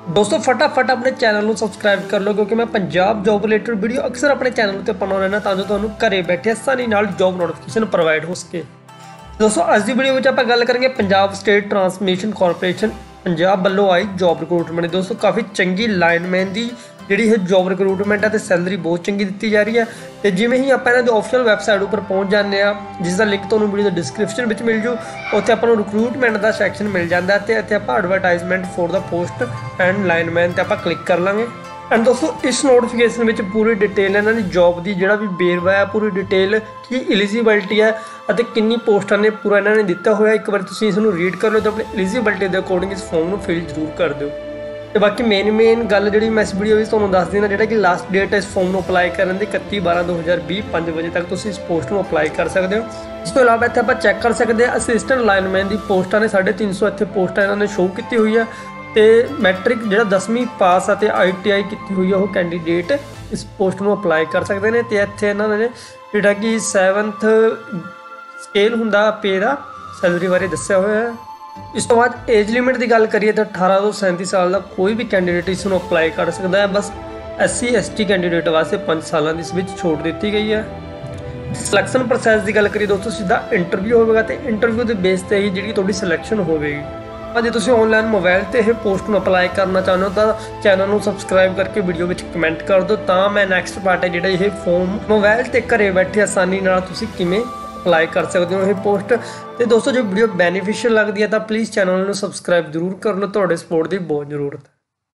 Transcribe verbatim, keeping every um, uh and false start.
दोस्तों फटाफट अपने चैनल को सबसक्राइब कर लो क्योंकि मैं पंजाब जॉब रिलेटेड वीडियो अक्सर अपने चैनल पर पाना रहना ਤਾਂ ਜੋ ਤੁਹਾਨੂੰ ਘਰੇ ਬੈਠੇ ਆਸਾਨੀ ਨਾਲ ਜੌਬ ਨੋਟੀਫਿਕੇਸ਼ਨ ਪ੍ਰੋਵਾਈਡ ਹੋ ਸਕੇ। दोस्तों ਅੱਜ ਦੀ ਵੀਡੀਓ ਵਿੱਚ ਆਪਾਂ ਗੱਲ ਕਰਾਂਗੇ Punjab state transmission corporation Punjab ਵੱਲੋਂ आई जॉब रिक्रूटमेंट। दोस्तों काफ़ी चंगी लाइनमैन की जी है जॉब रिक्रूटमेंट है तो सैलरी बहुत चंगी दी जा रही है। तो जिमें ही आप ऑफिशियल वैबसाइट पर पहुँच जाते हैं जिसका लिंक तो वीडियो के डिस्क्रिप्शन में मिल जू, उत्थे आपको रिक्रूटमेंट का सैक्शन मिल जाता है। तो इतने आप advertisement for the post and lineman पर आप क्लिक कर लाँगे। एंड दोस्तों इस नोटिफिकेशन में पूरी डिटेल इन्हों की जॉब की जोड़ा भी बेरवा है, पूरी डिटेल की एलिजिबिलिटी है ਅਤੇ ਕਿੰਨੀ ਪੋਸਟਾਂ ਨੇ पूरा इन्होंने दिता हुआ। एक बार तुम इसमें रीड कर लो तो अपनी एलिजिबिलिटी के अकॉर्डिंग इस फॉर्म को फिल जरूर कर दो। तो बाकी मेन मेन गल जी मैं इस वीडियो में तुहानूं दस देना जोड़ा कि लास्ट डेट है इस फॉर्म को अप्लाई करने की इकत्ती बारह दो हज़ार भी पाँच बजे तक तुम इस पोस्ट को अप्लाई कर सकते हो। इस तो इलावा इतने आप चैक कर सकते हैं असिस्टेंट लाइनमैन की पोस्टां ने साढ़े तीन सौ इतने पोस्टां इन्होंने शो की हुई है। तो मैट्रिक जो दसवीं पास है आई टी आई की हुई है वो कैंडीडेट इस पोस्ट में अप्लाई कर सकते हैं। तो इतने इन्होंने जोड़ा कि सैवनथ स्केल हुंदा पे का सैलरी बारे दस्या हुआ है। इस तो बाद एज लिमिट की गल करिए तो अठारह तो सैंती साल का कोई भी कैंडीडेट इसमें अप्लाई कर सकता है। बस S C S T candidate वास्ते पाँच सालों की इस छूट दी गई है। सिलेक्शन प्रोसैस की गल करिए दोस्तों सीधा इंटरव्यू होगा तो इंटरव्यू के बेस पर ही जी थोड़ी सिलेक्शन होगी। जो तुम ऑनलाइन मोबाइल से यह पोस्ट में अप्लाई करना चाहते हो तो चैनल को सबसक्राइब करके वीडियो में कमेंट कर दो तो मैं नैक्सट पार्ट है जोड़ा ये फॉर्म मोबाइल से घरे बैठे आसानी किमें अप्लाई कर सकते हो ये पोस्ट। तो दोस्तों जो वीडियो बेनीफिशियल लगती है तो प्लीज़ चैनल को सबसक्राइब जरूर कर लो, थोड़े सपोर्ट की बहुत जरूरत है।